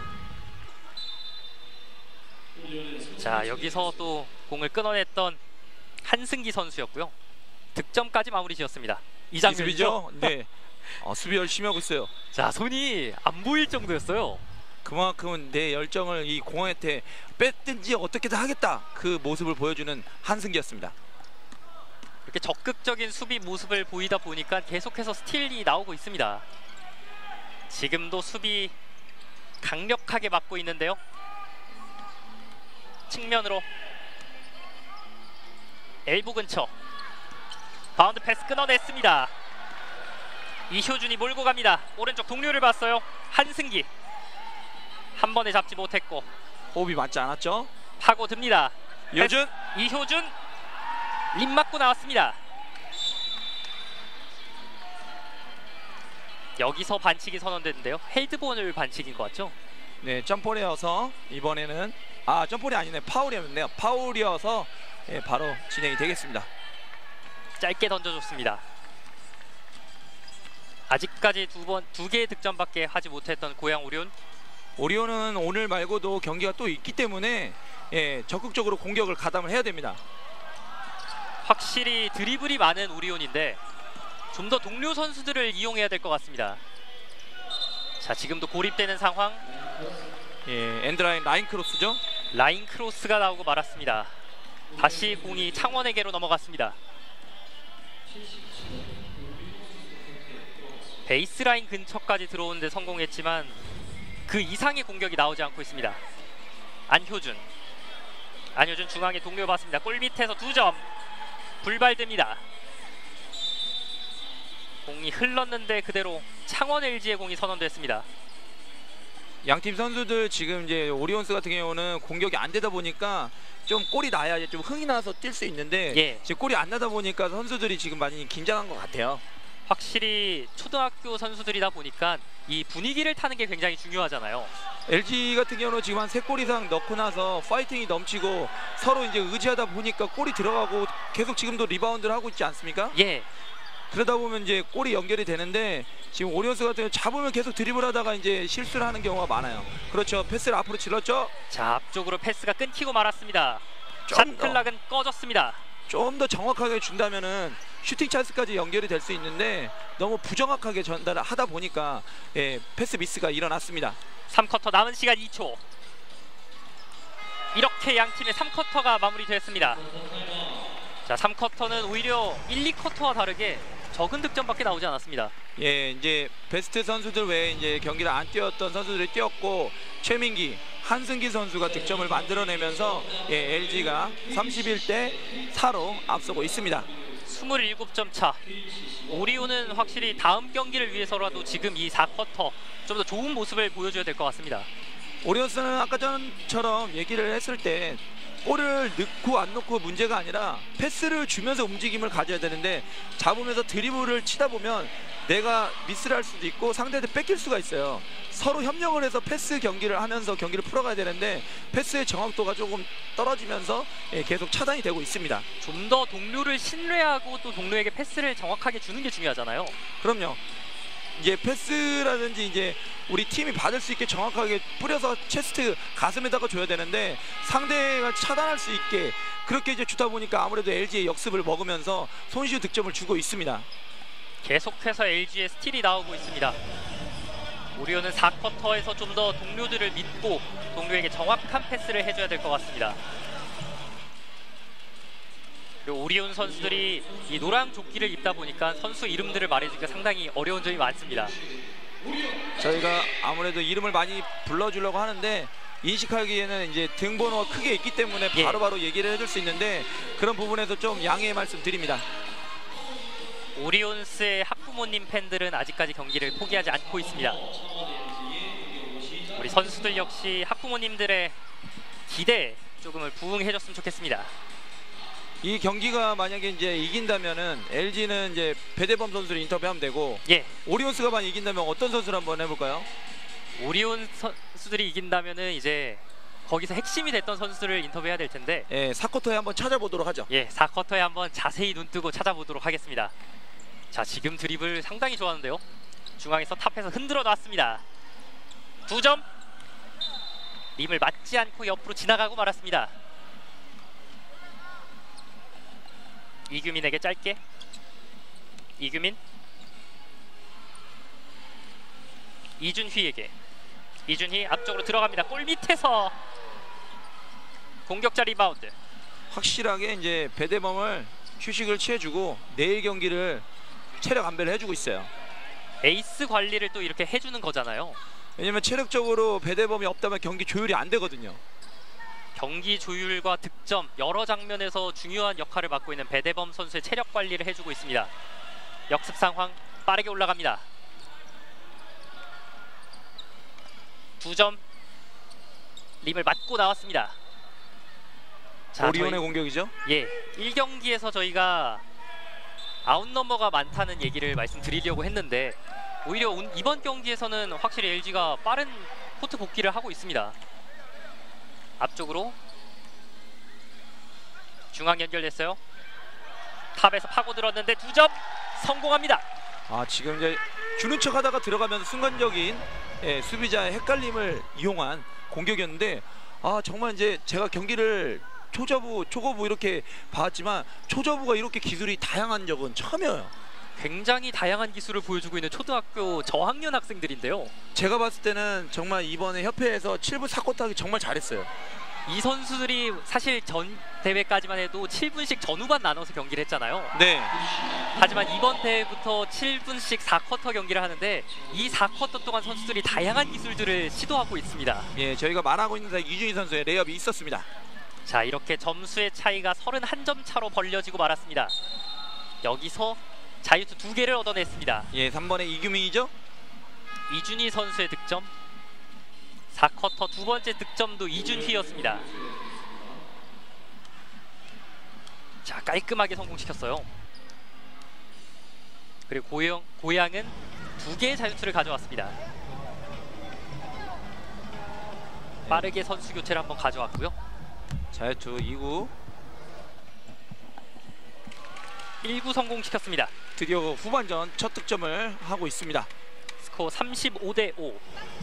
자, 여기서 또 공을 끊어냈던 한승기 선수였고요. 득점까지 마무리 지었습니다. 이 장면이죠? 네. 어, 수비 열심히 하고 있어요. 자, 손이 안 보일 정도였어요. 그만큼 내 열정을 이 공한테 뺐든지 어떻게든 하겠다, 그 모습을 보여주는 한승기였습니다. 이렇게 적극적인 수비 모습을 보이다 보니까 계속해서 스틸이 나오고 있습니다. 지금도 수비 강력하게 막고 있는데요. 측면으로 엘보 근처 바운드 패스 끊어냈습니다. 이효준이 몰고 갑니다. 오른쪽 동료를 봤어요. 한승기 한 번에 잡지 못했고 호흡이 맞지 않았죠? 파고듭니다. 이효준, 이효준 림 맞고 나왔습니다. 여기서 반칙이 선언됐는데요. 헤드본을 반칙인 것 같죠? 네, 점폴이어서 이번에는 아 점폴이 아니네, 파울이었네요. 파울이어서 예, 바로 진행이 되겠습니다. 짧게 던져줬습니다. 아직까지 두 번 두 개의 득점밖에 하지 못했던 고양 오리온. 오리온은 오늘 말고도 경기가 또 있기 때문에 예, 적극적으로 공격을 가담을 해야 됩니다. 확실히 드리블이 많은 오리온인데 좀 더 동료 선수들을 이용해야 될 것 같습니다. 자, 지금도 고립되는 상황. 예, 엔드라인 라인 크로스죠. 라인 크로스가 나오고 말았습니다. 다시 공이 창원에게로 넘어갔습니다. 베이스라인 근처까지 들어오는데 성공했지만 그 이상의 공격이 나오지 않고 있습니다. 안효준 안효준 중앙에 동료 봤습니다. 골 밑에서 두 점 불발됩니다. 공이 흘렀는데 그대로 창원 엘지의 공이 선언됐습니다. 양팀 선수들 지금 이제 오리온스 같은 경우는 공격이 안 되다 보니까 좀 골이 나야 좀 흥이 나서 뛸 수 있는데 예. 지금 골이 안 나다 보니까 선수들이 지금 많이 긴장한 것 같아요. 확실히 초등학교 선수들이다 보니까 이 분위기를 타는 게 굉장히 중요하잖아요. 엘지 같은 경우는 지금 한 세 골 이상 넣고 나서 파이팅이 넘치고 서로 이제 의지하다 보니까 골이 들어가고 계속 지금도 리바운드를 하고 있지 않습니까? 예. 그러다 보면 이제 골이 연결이 되는데 지금 오리온스 같은 경우 잡으면 계속 드리블 하다가 이제 실수를 하는 경우가 많아요. 그렇죠. 패스를 앞으로 질렀죠. 자, 앞쪽으로 패스가 끊기고 말았습니다. 좀 더. 샷클락은 꺼졌습니다. 좀 더 정확하게 준다면은 슈팅 찬스까지 연결이 될 수 있는데 너무 부정확하게 전달을 하다 보니까 예, 패스 미스가 일어났습니다. 삼 쿼터 남은 시간 이 초. 이렇게 양 팀의 삼 쿼터가 마무리됐습니다. 자, 삼 쿼터는 오히려 일, 이 쿼터와 다르게 적은 득점밖에 나오지 않았습니다. 예, 이제 베스트 선수들 외에 이제 경기를 안 뛰었던 선수들이 뛰었고 최민기, 한승기 선수가 득점을 만들어내면서 예, 엘지가 삼십일 대 사로 앞서고 있습니다. 이십칠 점 차. 오리온은 확실히 다음 경기를 위해서라도 지금 이 사 쿼터 좀 더 좋은 모습을 보여줘야 될 것 같습니다. 오리온스는 아까 전처럼 얘기를 했을 때 골을 넣고 안 넣고 문제가 아니라 패스를 주면서 움직임을 가져야 되는데 잡으면서 드리블을 치다 보면 내가 미스를 할 수도 있고 상대한테 뺏길 수가 있어요. 서로 협력을 해서 패스 경기를 하면서 경기를 풀어가야 되는데 패스의 정확도가 조금 떨어지면서 예, 계속 차단이 되고 있습니다. 좀 더 동료를 신뢰하고 또 동료에게 패스를 정확하게 주는 게 중요하잖아요. 그럼요. 이제 패스라든지 이제 우리 팀이 받을 수 있게 정확하게 뿌려서 체스트 가슴에다가 줘야 되는데 상대가 차단할 수 있게 그렇게 이제 주다 보니까 아무래도 엘지의 역습을 먹으면서 손쉬운 득점을 주고 있습니다. 계속해서 엘지의 스틸이 나오고 있습니다. 오리온은 사 쿼터에서 좀 더 동료들을 믿고 동료에게 정확한 패스를 해줘야 될 것 같습니다. 그리고 오리온 선수들이 이 노랑 조끼를 입다 보니까 선수 이름들을 말해주기가 상당히 어려운 점이 많습니다. 저희가 아무래도 이름을 많이 불러주려고 하는데 인식하기에는 이제 등번호가 크게 있기 때문에 바로바로 예. 바로 얘기를 해줄 수 있는데 그런 부분에서 좀 양해의 말씀 드립니다. 오리온스의 학부모님 팬들은 아직까지 경기를 포기하지 않고 있습니다. 우리 선수들 역시 학부모님들의 기대에 조금을 부응해줬으면 좋겠습니다. 이 경기가 만약에 이제 이긴다면은 엘지는 이제 배대범 선수를 인터뷰하면 되고 예. 오리온스가 만약 이긴다면 어떤 선수를 한번 해볼까요? 오리온 선수들이 이긴다면은 이제 거기서 핵심이 됐던 선수들을 인터뷰해야 될 텐데 예, 사 쿼터에 한번 찾아보도록 하죠. 예, 사 쿼터에 한번 자세히 눈 뜨고 찾아보도록 하겠습니다. 자, 지금 드리블 상당히 좋았는데요. 중앙에서 탑에서 흔들어 놨습니다. 두 점. 림을 맞지 않고 옆으로 지나가고 말았습니다. 이규민에게 짧게. 이규민. 이준휘에게. 이준휘 앞쪽으로 들어갑니다. 골 밑에서 공격자 리바운드. 확실하게 이제 배대범을 휴식을 취해주고 내일 경기를 체력 안배를 해주고 있어요. 에이스 관리를 또 이렇게 해주는 거잖아요. 왜냐면 체력적으로 배대범이 없다면 경기 조율이 안 되거든요. 경기 조율과 득점 여러 장면에서 중요한 역할을 맡고 있는 배대범 선수의 체력 관리를 해주고 있습니다. 역습 상황 빠르게 올라갑니다. 두 점. 림을 맞고 나왔습니다. 자, 오리온의 저희, 공격이죠? 예, 일 경기에서 저희가 아웃넘버가 많다는 얘기를 말씀드리려고 했는데 오히려 이번 경기에서는 확실히 엘지가 빠른 코트 복귀를 하고 있습니다. 앞쪽으로 중앙 연결됐어요. 탑에서 파고들었는데 두 점 성공합니다. 아, 지금 이제 주는 척하다가 들어가면서 순간적인 예, 수비자의 헷갈림을 이용한 공격이었는데 아 정말 이제 제가 경기를 초저부, 초고부 이렇게 봤지만 초저부가 이렇게 기술이 다양한 적은 처음이에요. 굉장히 다양한 기술을 보여주고 있는 초등학교 저학년 학생들인데요. 제가 봤을 때는 정말 이번에 협회에서 칠 분 사 쿼터 하기 정말 잘했어요. 이 선수들이 사실 전 대회까지만 해도 칠 분씩 전후반 나눠서 경기를 했잖아요. 네. 하지만 이번 대회부터 칠 분씩 사 쿼터 경기를 하는데 이 사 쿼터 동안 선수들이 다양한 기술들을 시도하고 있습니다. 예, 저희가 말하고 있는 사이 이준희 선수의 레이업이 있었습니다. 자, 이렇게 점수의 차이가 삼십일 점 차로 벌려지고 말았습니다. 여기서 자유투 두 개를 얻어냈습니다. 예, 삼 번의 이규민이죠? 이준희 선수의 득점. 사 쿼터 두 번째 득점도 이준휘였습니다. 자, 깔끔하게 성공시켰어요. 그리고 고영, 고양은 두 개의 자유투를 가져왔습니다. 빠르게 선수 교체를 한번 가져왔고요. 자유투 이 구. 일 구 성공시켰습니다. 드디어 후반전 첫 득점을 하고 있습니다. 스코어 삼십오 대 오.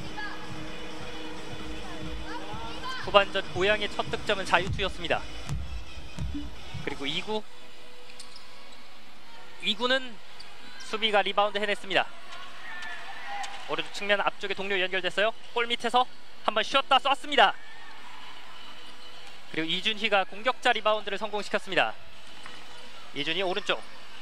후반전 고양의 첫 득점은 자유투였습니다. 그리고 이 구. 이 구는 수비가 리바운드 해냈습니다. 오른쪽 측면 앞쪽에 동료 연결됐어요. 골 밑에서 한번 쉬었다 쐈습니다. 그리고 이준희가 공격자 리바운드를 성공시켰습니다. 이준희 오른쪽.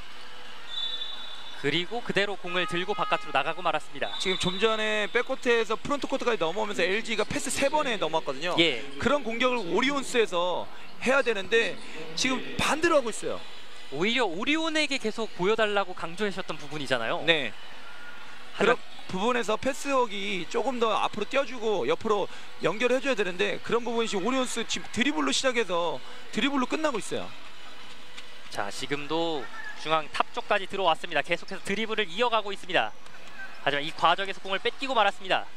그리고 그대로 공을 들고 바깥으로 나가고 말았습니다. 지금 좀 전에 백코트에서 프론트 코트까지 넘어오면서 엘지가 패스 세 번에 넘어왔거든요. 예. 그런 공격을 오리온스에서 해야 되는데 지금 반대로 하고 있어요. 오히려 오리온에게 계속 보여달라고 강조하셨던 부분이잖아요. 네. 하지만 그런 부분에서 패스웍이 조금 더 앞으로 뛰어주고 옆으로 연결해줘야 되는데 그런 부분이 지금 오리온스 지금 드리블로 시작해서 드리블로 끝나고 있어요. 자, 지금도 중앙 탑 쪽까지 들어왔습니다. 계속해서 드리블을 이어가고 있습니다. 하지만 이 과정에서 공을 뺏기고 말았습니다.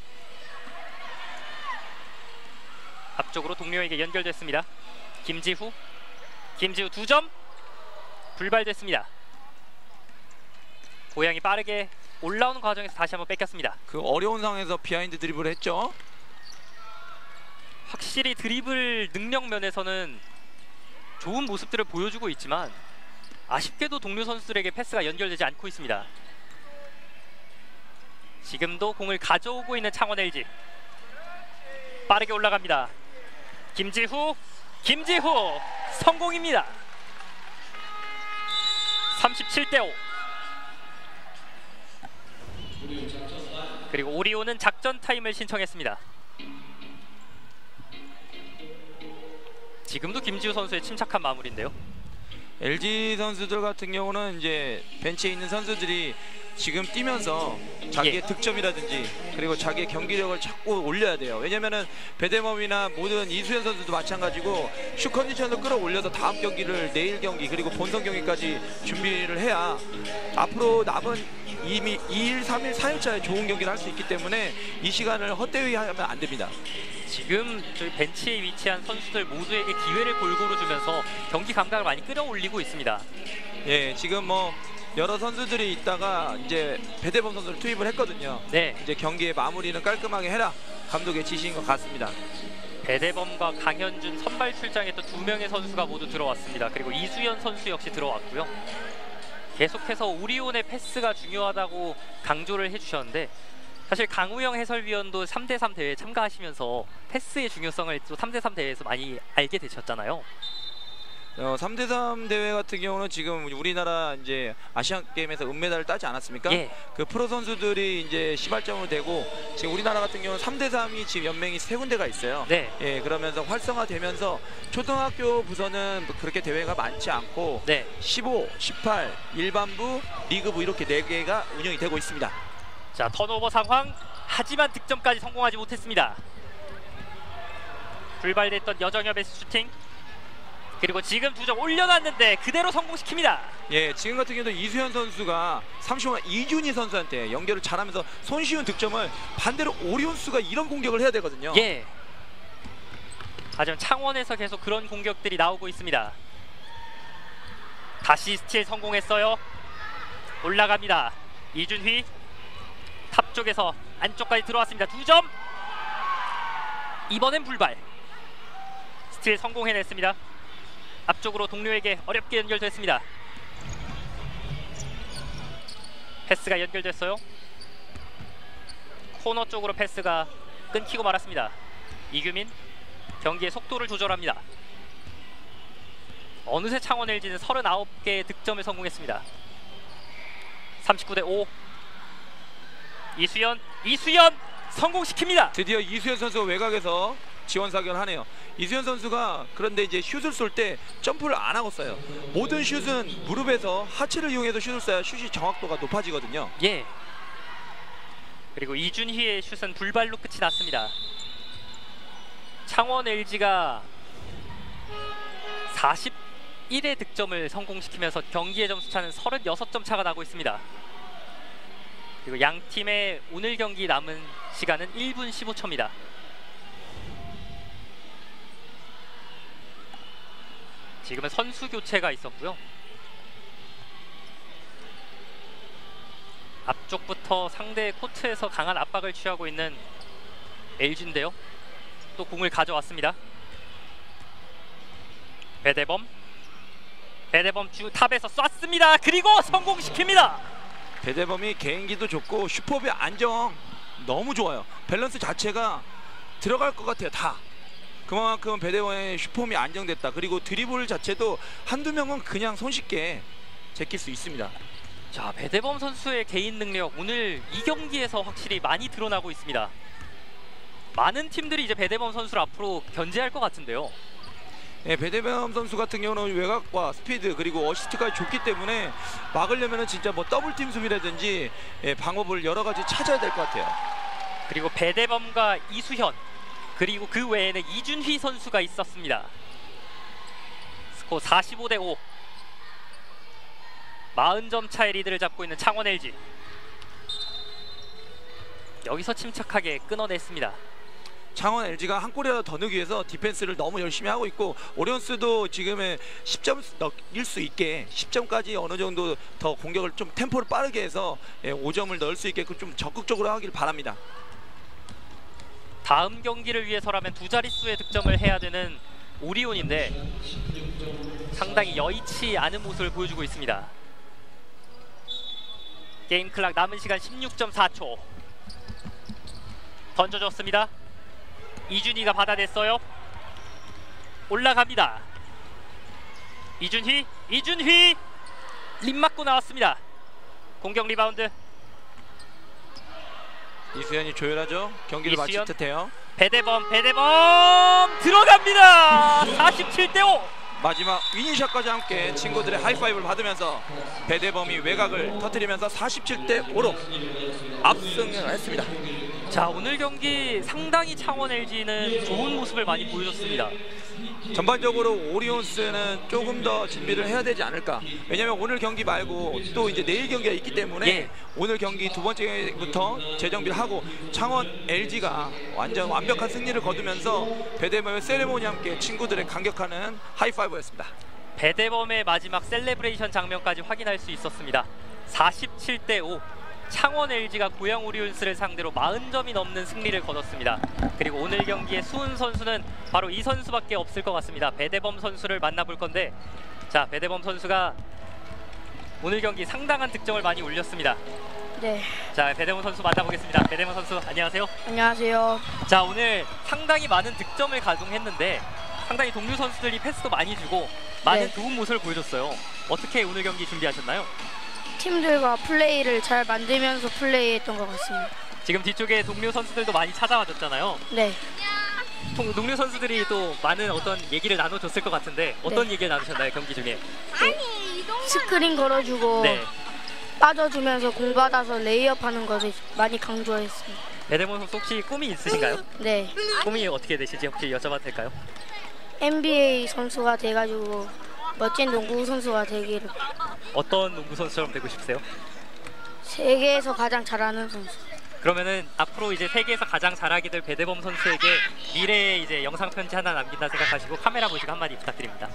앞쪽으로 동료에게 연결됐습니다. 김지후. 김지후 두 점. 불발됐습니다. 고양이 빠르게 올라오는 과정에서 다시 한번 뺏겼습니다. 그 어려운 상황에서 비하인드 드리블을 했죠. 확실히 드리블 능력 면에서는 좋은 모습들을 보여주고 있지만 아쉽게도 동료 선수들에게 패스가 연결되지 않고 있습니다. 지금도 공을 가져오고 있는 창원 엘지. 빠르게 올라갑니다. 김지후. 김지후 성공입니다. 삼십칠 대 오. 그리고 오리온은 작전 타임을 신청했습니다. 지금도 김지우 선수의 침착한 마무리인데요. 엘지 선수들 같은 경우는 이제 벤치에 있는 선수들이 지금 뛰면서 자기의 예. 득점이라든지 그리고 자기의 경기력을 자꾸 올려야 돼요. 왜냐면은 배대범이나 모든 이수현 선수도 마찬가지고 슛 컨디션을 끌어올려서 다음 경기를 내일 경기 그리고 본선 경기까지 준비를 해야 앞으로 남은 이미 이 일, 삼 일, 사 일차에 좋은 경기를 할 수 있기 때문에 이 시간을 헛되이 하면 안 됩니다. 지금 저희 벤치에 위치한 선수들 모두에게 기회를 골고루 주면서 경기 감각을 많이 끌어올리고 있습니다. 예, 지금 뭐 여러 선수들이 있다가 이제 배대범 선수를 투입을 했거든요. 네. 이제 경기의 마무리는 깔끔하게 해라 감독의 지시인 것 같습니다. 배대범과 강현준 선발 출장했던 두 명의 선수가 모두 들어왔습니다. 그리고 이수연 선수 역시 들어왔고요. 계속해서 오리온의 패스가 중요하다고 강조를 해주셨는데 사실 강우영 해설위원도 삼 대 삼 대회에 참가하시면서 패스의 중요성을 또 삼 대 삼 대회에서 많이 알게 되셨잖아요. 어, 삼 대 삼 대회 같은 경우는 지금 우리나라 이제 아시안 게임에서 은메달을 따지 않았습니까? 예. 그 프로 선수들이 이제 시발점으로 되고 지금 우리나라 같은 경우는 삼 대 삼이 지금 연맹이 세 군데가 있어요. 네. 예, 그러면서 활성화되면서 초등학교 부서는 그렇게 대회가 많지 않고 네. 십오, 십팔, 일반부, 리그부 이렇게 네 개가 운영이 되고 있습니다. 자, 턴오버 상황. 하지만 득점까지 성공하지 못했습니다. 불발됐던 여정엽의 슈팅. 그리고 지금 두 점 올려놨는데 그대로 성공시킵니다. 예, 지금 같은 경우도 이수현 선수가 삼십 번 이준희 선수한테 연결을 잘하면서 손쉬운 득점을 반대로 오리온스가 이런 공격을 해야 되거든요. 예. 하지만 창원에서 계속 그런 공격들이 나오고 있습니다. 다시 스틸 성공했어요. 올라갑니다. 이준휘 탑 쪽에서 안쪽까지 들어왔습니다. 두 점. 이번엔 불발. 스틸 성공해냈습니다. 앞쪽으로 동료에게 어렵게 연결됐습니다. 패스가 연결됐어요. 코너 쪽으로 패스가 끊기고 말았습니다. 이규민 경기의 속도를 조절합니다. 어느새 창원 엘지는 서른아홉 개의 득점을 성공했습니다. 삼십구 대 오. 이수연 이수연 성공시킵니다. 드디어 이수현 선수가 외곽에서 지원 사격을 하네요. 이수현 선수가 그런데 이제 슛을 쏠 때 점프를 안 하고 쏴요. 모든 슛은 무릎에서 하체를 이용해서 슛을 쏴야 슛이 정확도가 높아지거든요. 예. 그리고 이준희의 슛은 불발로 끝이 났습니다. 창원 엘지가 사십일의 득점을 성공시키면서 경기의 점수차는 서른여섯 점 차가 나고 있습니다. 그리고 양 팀의 오늘 경기 남은 시간은 일 분 십오 초입니다. 지금은 선수 교체가 있었고요. 앞쪽부터 상대 코트에서 강한 압박을 취하고 있는 엘지인데요. 또 공을 가져왔습니다. 배대범 배대범 주 탑에서 쐈습니다. 그리고 성공시킵니다. 배대범이 개인기도 좋고 슈퍼의 안정 너무 좋아요. 밸런스 자체가 들어갈 것 같아요. 다. 그만큼 배대범의 슈폼이 안정됐다. 그리고 드리블 자체도 한두 명은 그냥 손쉽게 제낄 수 있습니다. 자, 배대범 선수의 개인 능력 오늘 이 경기에서 확실히 많이 드러나고 있습니다. 많은 팀들이 이제 배대범 선수를 앞으로 견제할 것 같은데요. 예, 배대범 선수 같은 경우는 외곽과 스피드 그리고 어시스트까지 좋기 때문에 막으려면 진짜 뭐 더블팀 수비라든지 예, 방법을 여러 가지 찾아야 될 것 같아요. 그리고 배대범과 이수현 그리고 그 외에는 이준휘 선수가 있었습니다. 스코어 사십오 대 오. 사십 점 차의 리드를 잡고 있는 창원 엘지. 여기서 침착하게 끊어냈습니다. 창원 엘지가 한 골이라도 더 넣기 위해서 디펜스를 너무 열심히 하고 있고 오리온스도 지금의 십 점 넣을 수 있게 십 점까지 어느 정도 더 공격을 좀 템포를 빠르게 해서 예, 오 점을 넣을 수 있게끔 좀 적극적으로 하길 바랍니다. 다음 경기를 위해서라면 두 자릿수의 득점을 해야 되는 오리온인데 상당히 여의치 않은 모습을 보여주고 있습니다. 게임 클락 남은 시간 십육 점 사 초. 던져줬습니다. 이준희가 받아냈어요. 올라갑니다. 이준희, 이준희 림 맞고 나왔습니다. 공격 리바운드. 이수현이 조율하죠. 경기를 마칠 이수연. 듯해요. 배대범, 배대범 들어갑니다. 사십칠 대 오. 마지막 위닝샷까지 함께 친구들의 하이파이브를 받으면서 배대범이 외곽을 터뜨리면서 사십칠 대 오로 압승을 했습니다. 자, 오늘 경기 상당히 창원 엘지는 좋은 모습을 많이 보여줬습니다. 전반적으로 오리온스는 조금 더 준비를 해야 되지 않을까. 왜냐면 오늘 경기 말고 또 이제 내일 경기가 있기 때문에 예. 오늘 경기 두 번째부터 재정비를 하고 창원 엘지가 완전 완벽한 승리를 거두면서 배대범의 세레모니와 함께 친구들의 감격하는 하이파이브였습니다. 배대범의 마지막 셀레브레이션 장면까지 확인할 수 있었습니다. 사십칠 대 오. 창원 엘지가 고양 오리온스를 상대로 사십 점이 넘는 승리를 거뒀습니다. 그리고 오늘 경기의 수훈 선수는 바로 이 선수밖에 없을 것 같습니다. 배대범 선수를 만나볼 건데, 자, 배대범 선수가 오늘 경기 상당한 득점을 많이 올렸습니다. 네, 자, 배대범 선수 만나보겠습니다. 배대범 선수 안녕하세요. 안녕하세요. 자, 오늘 상당히 많은 득점을 가동했는데 상당히 동료 선수들이 패스도 많이 주고 많은 네. 좋은 모습을 보여줬어요. 어떻게 오늘 경기 준비하셨나요? 팀들과 플레이를 잘 만들면서 플레이했던 것 같습니다. 지금 뒤쪽에 동료 선수들도 많이 찾아와 줬잖아요. 네, 동- 동료 선수들이 또 많은 어떤 얘기를 나눠줬을 것 같은데 어떤 네. 얘기를 나누셨나요, 경기 중에? 스크린 걸어주고 네, 빠져주면서 공 받아서 레이업하는 것을 많이 강조했습니다. 배대범 선수 혹시 꿈이 있으신가요? 네, 꿈이 어떻게 되실지 혹시 여쭤봐도 될까요? 엔비에이 선수가 돼가지고 멋진 농구 선수가 되기를. 어떤 농구 선수처럼 되고 싶으세요? 세계에서 가장 잘하는 선수. 그러면은 앞으로 이제 세계에서 가장 잘하게 될 배대범 선수에게 미래에 이제 영상 편지 하나 남긴다 생각하시고 카메라 보시고 한마디 부탁드립니다.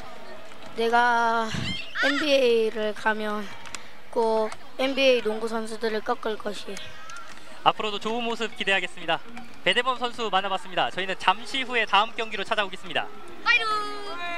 내가 엔비에이를 가면 꼭 엔비에이 농구 선수들을 꺾을 것이. 앞으로도 좋은 모습 기대하겠습니다. 배대범 선수 만나봤습니다. 저희는 잠시 후에 다음 경기로 찾아오겠습니다.